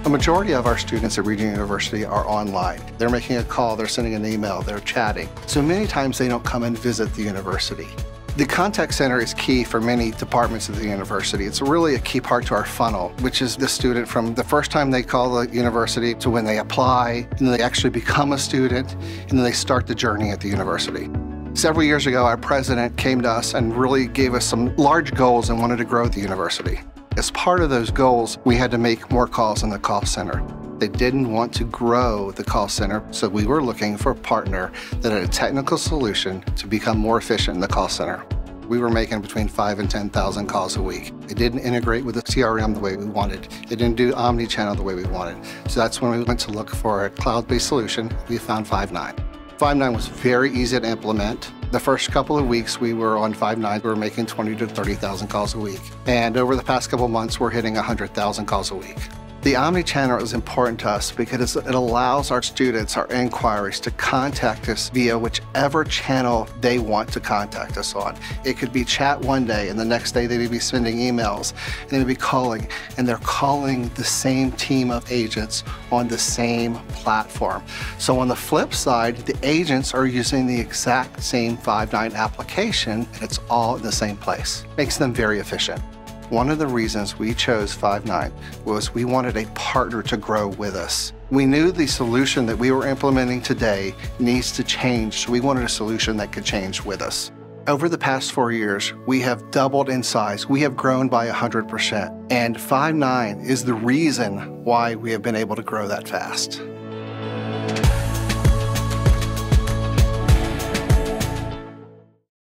The majority of our students at Regent University are online. They're making a call, they're sending an email, they're chatting. So many times they don't come and visit the university. The contact center is key for many departments of the university. It's really a key part to our funnel, which is the student from the first time they call the university to when they apply, and then they actually become a student, and then they start the journey at the university. Several years ago, our president came to us and really gave us some large goals and wanted to grow the university. As part of those goals, we had to make more calls in the call center. They didn't want to grow the call center, so we were looking for a partner that had a technical solution to become more efficient in the call center. We were making between 5,000 and 10,000 calls a week. It didn't integrate with the CRM the way we wanted. It didn't do omni-channel the way we wanted. So that's when we went to look for a cloud-based solution. We found Five9. Five9 was very easy to implement. The first couple of weeks we were on Five9, we were making 20,000 to 30,000 calls a week. And over the past couple of months, we're hitting 100,000 calls a week. The omni-channel is important to us because it allows our students, our inquiries, to contact us via whichever channel they want to contact us on. It could be chat one day, and the next day they'd be sending emails, and they'd be calling, and they're calling the same team of agents on the same platform. So on the flip side, the agents are using the exact same Five9 application, and it's all in the same place. Makes them very efficient. One of the reasons we chose Five9 was we wanted a partner to grow with us. We knew the solution that we were implementing today needs to change, so we wanted a solution that could change with us. Over the past 4 years, we have doubled in size. We have grown by 100%. And Five9 is the reason why we have been able to grow that fast.